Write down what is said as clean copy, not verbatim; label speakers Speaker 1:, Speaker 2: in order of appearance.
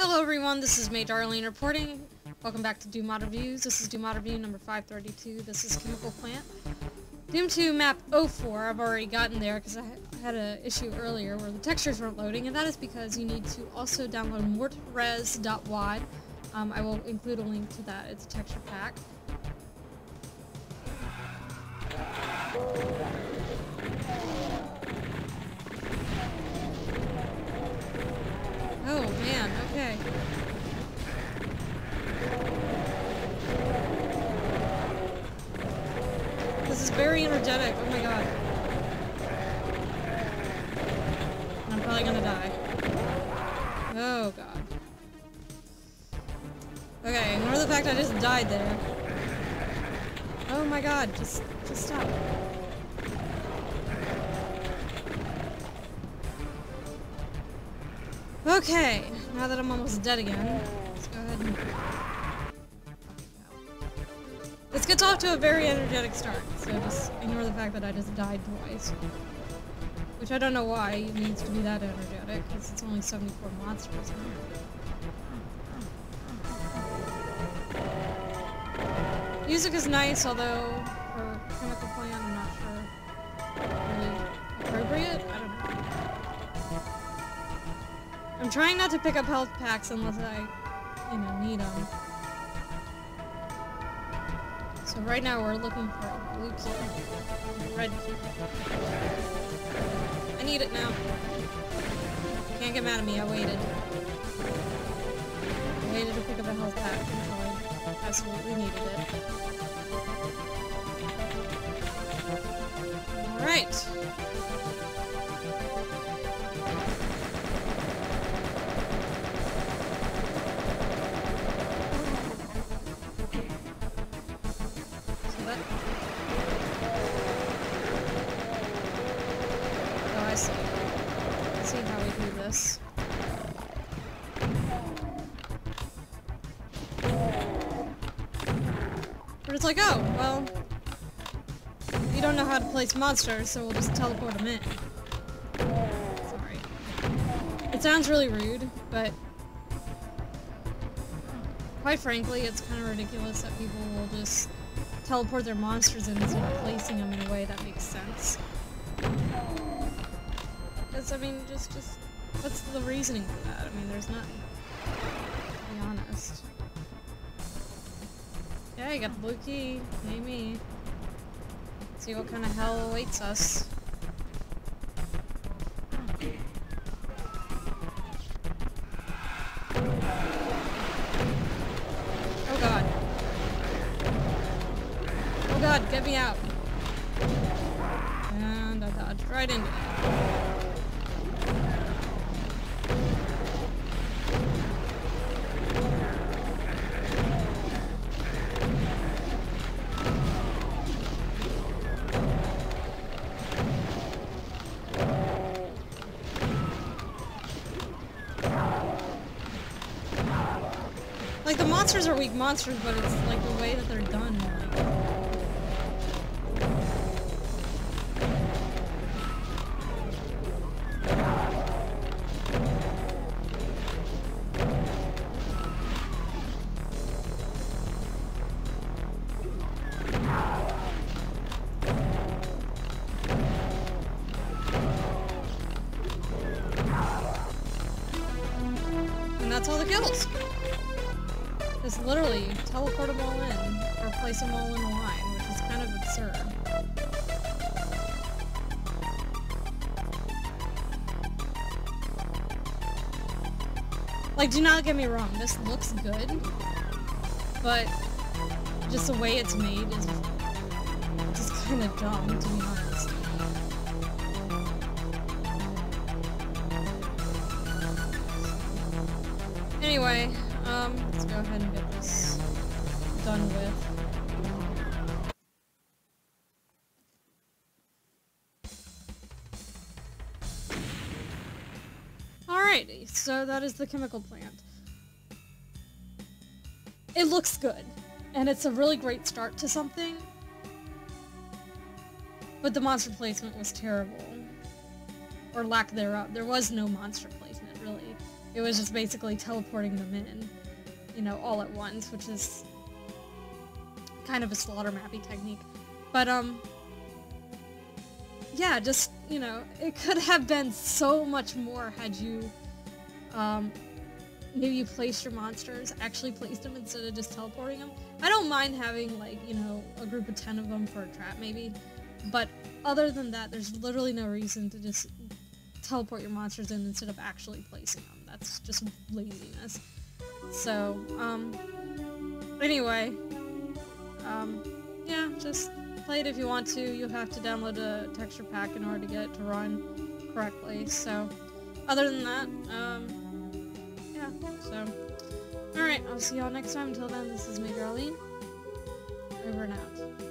Speaker 1: Hello everyone, this is May Darlene reporting. Welcome back to Doom Mod Reviews. This is Doom Mod Review number 532. This is Chemical Plant. Doom 2 map 04, I've already gotten there because I had an issue earlier where the textures weren't loading, and that is because you need to also download mortres.wad. I will include a link to that. It's a texture pack. Oh man, okay. This is very energetic, oh my god. I'm probably gonna die. Oh god. Okay, ignore the fact I just died there. Oh my god, just stop. Okay, now that I'm almost dead again, let's go ahead and... This gets off to a very energetic start, so just ignore the fact that I just died twice. Which I don't know why it needs to be that energetic, because it's only 74 monsters now. Music is nice, although for Chemical Plant I'm not sure really appropriate? I don't know. I'm trying not to pick up health packs unless I, need them. So right now we're looking for a blue key. Red key. I need it now. Can't get mad at me, I waited. I waited to pick up a health pack until I absolutely needed it. Alright. Oh, I see. Let's see how we do this. But it's like, oh, well, you don't know how to place monsters, so we'll just teleport them in. Sorry. It sounds really rude, but quite frankly, it's kind of ridiculous that people will just teleport their monsters in instead of placing them in a way that makes sense. Because, I mean, just what's the reasoning for that? I mean, there's none. To be honest. Yeah, you got the blue key. Yay me. Let's see what kind of hell awaits us. Oh god. Oh god, get me out. And I dodged right into it. Like, the monsters are weak monsters, but it's like the way that they're done, like... And that's all the kills! Just literally teleport them all in, or place them all in a line, which is kind of absurd. Like, do not get me wrong, this looks good, but just the way it's made is just kind of dumb, to be honest. Anyway, let's go ahead and get this done with. Alrighty, so that is the Chemical Plant. It looks good, and it's a really great start to something, but the monster placement was terrible. Or lack thereof. There was no monster placement, really. it was just basically teleporting them in, you know, all at once, which is kind of a slaughter mappy technique. But, yeah, just, you know, it could have been so much more had you, maybe you placed your monsters, actually placed them instead of just teleporting them. I don't mind having, like, you know, a group of 10 of them for a trap, maybe. But other than that, there's literally no reason to just teleport your monsters in instead of actually placing them. That's just laziness. So, anyway, yeah, just play it if you want to. You'll have to download a texture pack in order to get it to run correctly. So, other than that, yeah, so, alright, I'll see y'all next time. Until then, this is me, Darlene. Over and out.